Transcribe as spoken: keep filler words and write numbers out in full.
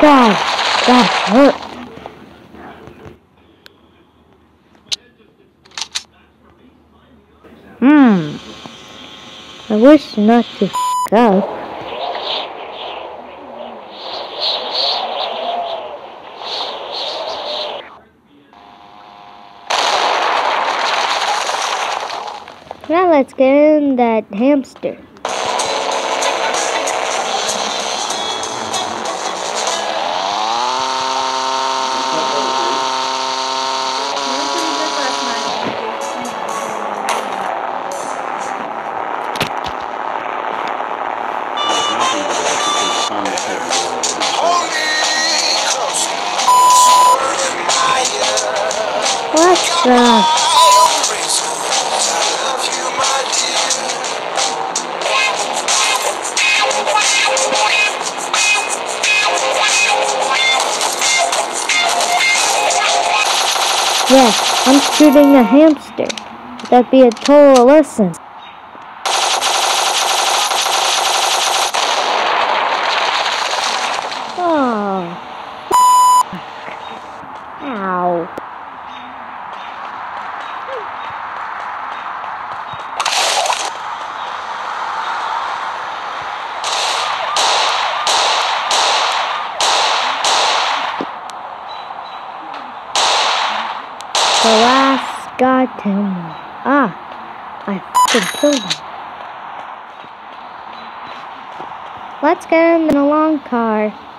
God, that hurt. Hmm. I wish not to f up. Now let's get in that hamster. What's up? Yes, I'm shooting a hamster. That'd be a total lesson. Oh. Ow. The last goddamn one. Ah, I f***ing killed him. Let's get him in a long car.